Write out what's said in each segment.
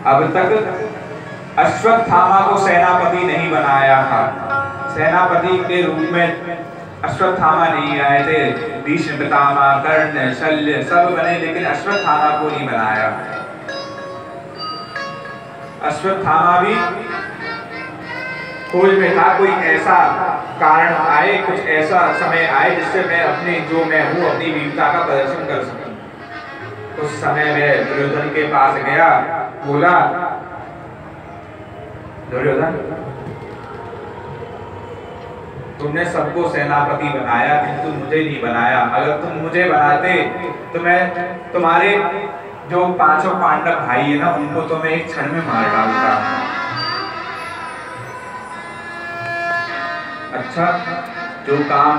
अब तक अश्वत्थामा को सेनापति नहीं बनाया था। सेनापति के रूप में अश्वत्थामा नहीं आए थे। भीष्म पितामह, कर्ण, शल्य सब बने, लेकिन अश्वत्थामा को नहीं बनाया। अश्वत्थामा भी खोज में था, कोई ऐसा कारण आए, कुछ ऐसा समय आए जिससे मैं अपने जो मैं हूँ अपनी वीरता का प्रदर्शन कर सकूं। उस समय में दुर्योधन के पास गया, बोला दुर्योधन तुमने सबको सेनापति बनाया किंतु मुझे नहीं बनाया। अगर तुम मुझे बनाते तो मैं तुम्हारे जो पांचों पांडव भाई है ना उनको तो मैं एक क्षण में मार डालता। अच्छा, जो काम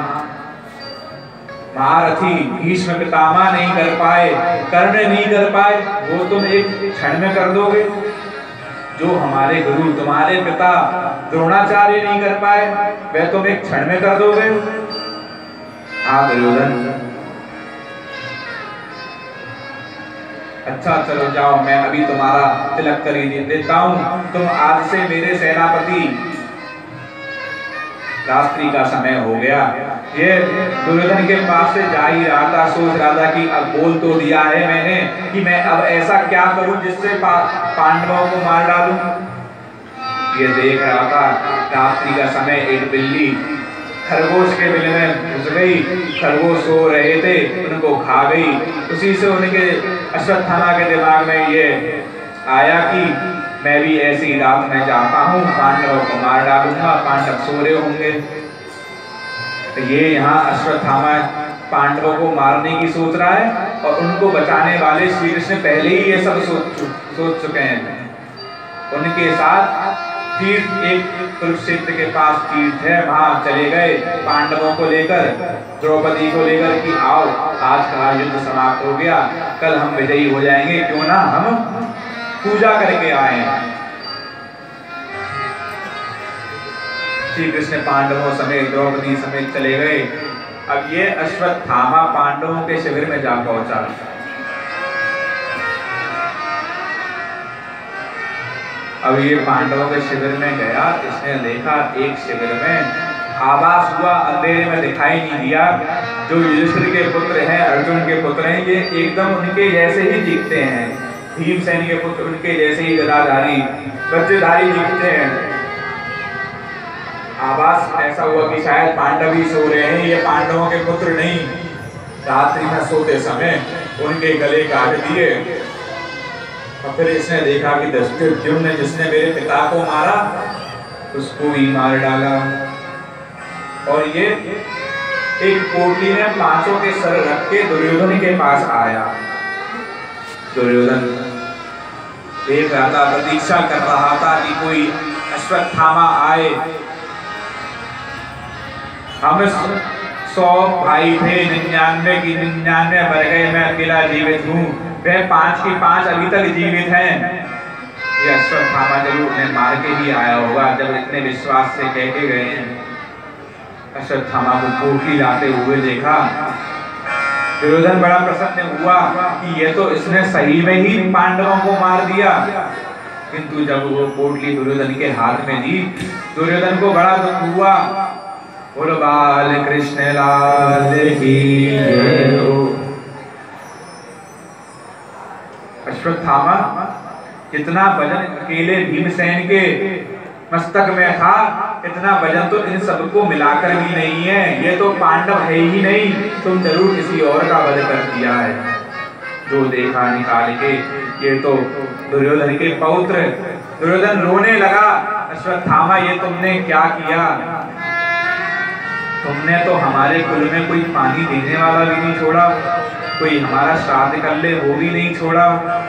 महारथी भीष्म पितामह नहीं कर पाए, कर्ण नहीं कर पाए, वो तुम एक क्षण में कर दोगे। जो हमारे गुरु तुम्हारे पिता द्रोणाचार्य नहीं कर पाए, वह तुम एक क्षण में कर दोगे। हाँ दुर्योधन, अच्छा चलो जाओ, मैं अभी तुम्हारा तिलक कर ही देता हूँ। तुम आज से मेरे सेनापति। रात्रि का समय हो गया। ये दुर्योधन के पास से जा ही रहा था, सोच रहा था कि अब बोल तो दिया है मैंने कि मैं अब ऐसा क्या करूं जिससे पांडवों को मार डालूं। ये देख रहा था, रात्रि का समय, एक बिल्ली खरगोश के बिल में घुस गई। खरगोश सो रहे थे, उनको खा गई। उसी से उनके अश्वत्थामा के दिमाग में ये आया कि मैं भी ऐसी रात में जाता हूँ, पांडवों को मार डालूंगा, पांडव सो रहे होंगे। तो ये यहाँ अश्वत्थामा पांडवों को मारने की सोच रहा है और उनको बचाने वाले श्री कृष्ण पहले ही ये सब सोच चुके हैं। उनके साथ तीर्थ, एक कुरुक्षेत्र के पास तीर्थ है, वहां चले गए पांडवों को लेकर, द्रौपदी को लेकर कि आओ आज का युद्ध समाप्त हो गया, कल हम विजयी हो जाएंगे, क्यों ना हम पूजा करके आए। श्री कृष्ण पांडवों समेत, द्रौपदी समेत चले गए। अब ये अश्वत्थामा पांडवों के शिविर में जा पहुंचा। अब ये पांडवों के शिविर में गया, इसने देखा एक शिविर में आभास हुआ, अंधेरे में दिखाई नहीं दिया। जो युधिष्ठिर के पुत्र हैं, अर्जुन के पुत्र हैं, ये एकदम उनके जैसे ही दिखते हैं। भीमसेन के पुत्र उनके जैसे ही गदाधारी वज्रधारी दिखते हैं। आभास ऐसा हुआ कि शायद पांडव ही सो रहे हैं, ये पांडवों के पुत्र नहीं। रात्रि में सोते समय उनके गले काट दिए। और फिर इसने देखा कि धृष्टद्युम्न ने जिसने मेरे पिता को मारा उसको भी मार डाला। और ये एक पोटली में पांचों के सर रख के दुर्योधन के पास आया। दुर्योधन देख रहा था, प्रतीक्षा कर रहा था कि कोई अश्वत्थामा आए। हम 100 भाई थे, 99 की 99 मर गए, मैं अकेला जीवित हूँ। वह 5 की 5 अभी तक जीवित हैं। ये अश्वत्थामा जरूर उन्हें मार के ही आया होगा, जब इतने विश्वास से कह के गए हैं। अश्वत्थामा को पोटली लाते हुए देखा, दुर्योधन बड़ा प्रसन्न हुआ कि ये तो इसने सही में ही पांडवों को मार दिया। किंतु जब वो पोटली दुर्योधन के हाथ में दी, दुर्योधन को बड़ा दुख हुआ। बोलो बाल कृष्ण लाल की जय हो। अश्वत्थामा इतना वजन अकेले भीमसेन के मस्तक में था, इतना वजन तो इन सबको मिलाकर भी नहीं है। ये तो पांडव है ही नहीं, तुम जरूर किसी और का वध कर दिया है। जो देखा निकाल के, ये तो दुर्योधन के पौत्र। दुर्योधन रोने लगा, अश्वत्थामा ये तुमने क्या किया? तुमने तो हमारे कुल में कोई पानी देने वाला भी नहीं छोड़ा, कोई हमारा श्राद्ध कर ले वो भी नहीं छोड़ा।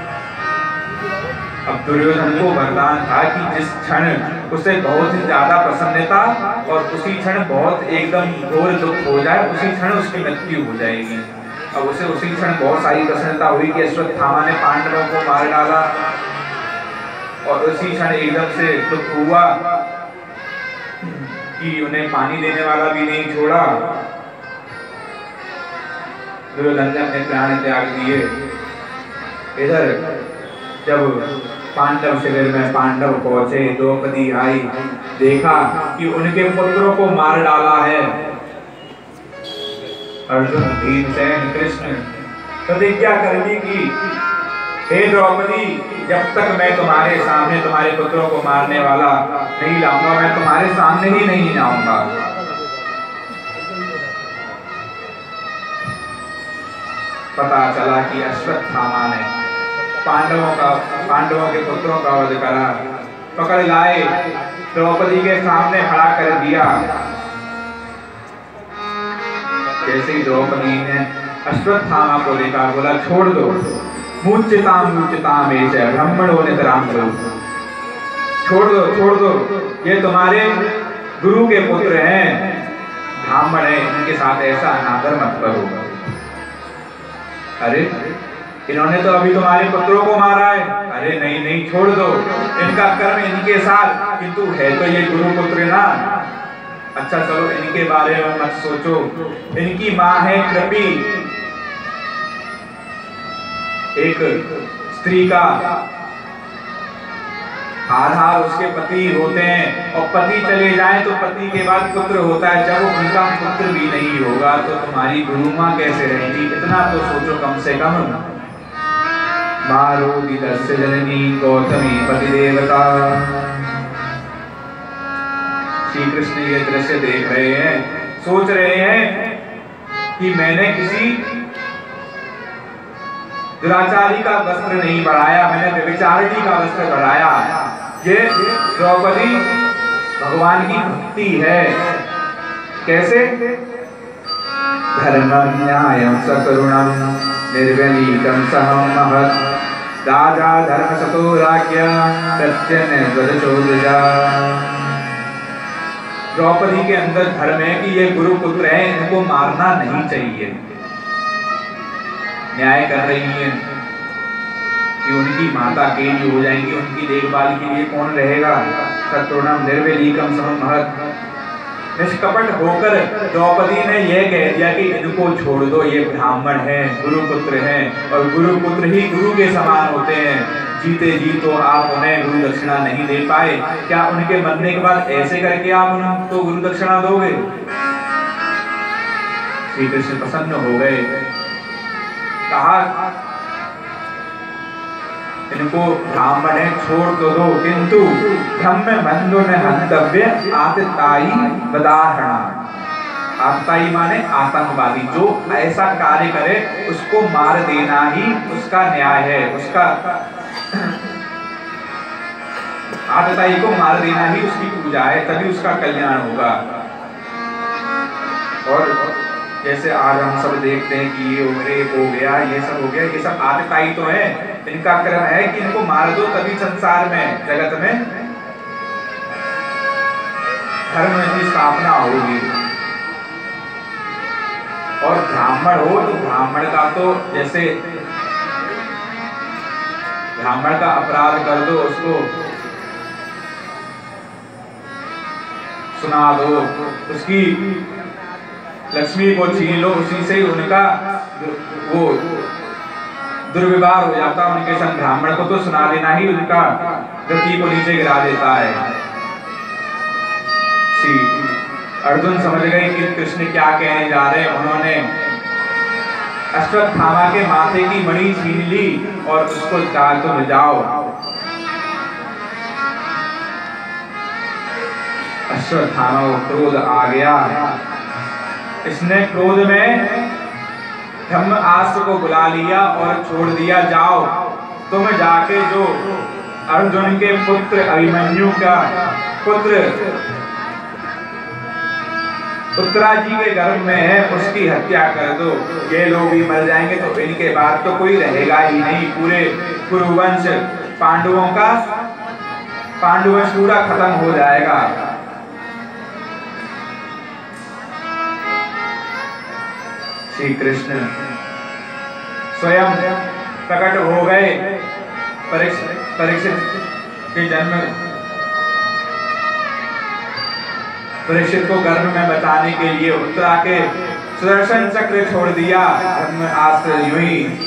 अब दुर्योधन को वरदान था कि जिस क्षण उसे बहुत ही ज्यादा प्रसन्नता और उसी क्षण बहुत एकदम घोर दुख हो जाए, उसी क्षण उसकी मृत्यु हो जाएगी। अब उसे उसी क्षण बहुत सारी प्रसन्नता हुई कि अश्वत्थामा ने पांडवों को मार डाला, और उसी क्षण एकदम से दुख हुआ कि उन्हें पानी देने वाला भी नहीं छोड़ा। दुर्योधन ने अपने प्राण त्याग दिए। इधर जब पांडव शिविर में पांडव पहुंचे, द्रौपदी आई, देखा कि उनके पुत्रों को मार डाला है। अर्जुन, भीमसेन, कृष्ण प्रतिज्ञा कर ली कि हे द्रौपदी, जब तक मैं तुम्हारे सामने तुम्हारे पुत्रों को मारने वाला नहीं लाऊंगा, मैं तुम्हारे सामने ही नहीं आऊंगा। पता चला कि अश्वत्थामा ने पांडवों के पुत्रों का वध करा, पकड़ लाए, द्रौपदी के सामने खड़ा कर दिया। जैसे ही द्रौपदी ने अश्वत्थामा को देखा, बोला छोड़ दो, मूर्छिताम ऐसे ब्राह्मणों ने तराम करो, छोड़ दो, ये तुम्हारे गुरु के पुत्र हैं, ब्राह्मण हैं, इनके साथ ऐसा अनादर मत करो। अरे इन्होंने तो अभी तुम्हारे पुत्रों को मारा है। अरे नहीं, छोड़ दो, इनका कर्म इनके साथ, किंतु है तो ये गुरु पुत्र ना। अच्छा चलो, इनके बारे में मत सोचो, इनकी माँ है कृपी, एक स्त्री का आधार उसके पति होते हैं, और पति चले जाएं तो पति के बाद पुत्र होता है। जब उनका पुत्र भी नहीं होगा तो तुम्हारी गुरु माँ कैसे रहेगी? इतना तो सोचो कम से कम। मारोगी दस्य जननी गौतमी पति देवता। श्री कृष्ण ये दृश्य देख रहे हैं, सोच रहे हैं कि मैंने किसी दुराचारी का वस्त्र नहीं बढ़ाया, मैंने व्यभिचारिणी का वस्त्र बढ़ाया। ये द्रौपदी भगवान की भक्ति है। कैसे? धर्मं न्यायं सकरुणं निर्व्यलीकं सहं महत् राजा धर्मसतो राज्ञा प्रत्यन्वदचोदजा। द्रौपदी के अंदर धर्म है कि ये गुरु पुत्र हैं, इनको मारना नहीं चाहिए। न्याय कर रही है कि उनकी माता अकेली हो जाएंगी, उनकी देखभाल के लिए कौन रहेगा। शत्रुणम निर्विलीकम सममहत्। निष्कपट होकर द्रौपदी ने यह कह दिया कि इनको छोड़ दो, ये ब्राह्मण हैं, गुरुपुत्र हैं, और गुरुपुत्र ही गुरु के समान होते हैं। जीते जी तो आप उन्हें गुरु दक्षिणा नहीं दे पाए, क्या उनके मरने के बाद ऐसे करके आप उन्हें तो गुरु दक्षिणा दोगे? श्री कृष्ण प्रसन्न हो गए, कहा इनको ब्राह्मण है छोड़ तो दो, किंतु ब्रह्म बंधु न हंतव्य आतताई बदाहरणा। आतताई माने आतंकवादी, जो ऐसा कार्य करे उसको मार देना ही उसका न्याय है, उसका आतताई को मार देना ही उसकी पूजा है, तभी उसका कल्याण होगा। और जैसे आज हम सब देखते हैं कि ये रेप हो गया, ये सब हो गया, ये सब आतताई तो है, इनका क्रम है कि इनको मार दो, तभी संसार में, जगत में धर्म की स्थापना होगी। और ब्राह्मण हो तो ब्राह्मण का तो जैसे ब्राह्मण का अपराध कर दो, उसको सुना दो, उसकी लक्ष्मी को छीन लो, उसी से उनका वो दुर्व्यवहार हो जाता है उनके संग। ब्राह्मण को तो सुना देना ही उनका गति को नीचे गिरा देता है। अर्जुन समझ गए कि कृष्ण क्या कहने जा रहे हैं। उन्होंने अश्वत्थामा के माथे की मणि छीन ली और उसको कहा तुम जाओ। अश्वत्थामा को क्रोध आ गया, इसने क्रोध में धर्मराष्ट्र को बुला लिया और छोड़ दिया, जाओ तुम जाके जो अर्जुन के पुत्र अभिमन्यु का पुत्र उत्तराजी के गर्भ में है उसकी हत्या कर दो। ये लोग भी मर जाएंगे तो इनके बाद तो कोई रहेगा ही नहीं। पूरे कुरुवंश पांडुवंश पूरा खत्म हो जाएगा। श्री कृष्ण स्वयं प्रकट हो गए। परीक्षित के जन्म परीक्षित को गर्भ में बचाने के लिए उत्तरा के सुदर्शन चक्र छोड़ दिया। धर्मराष्ट्र यूं ही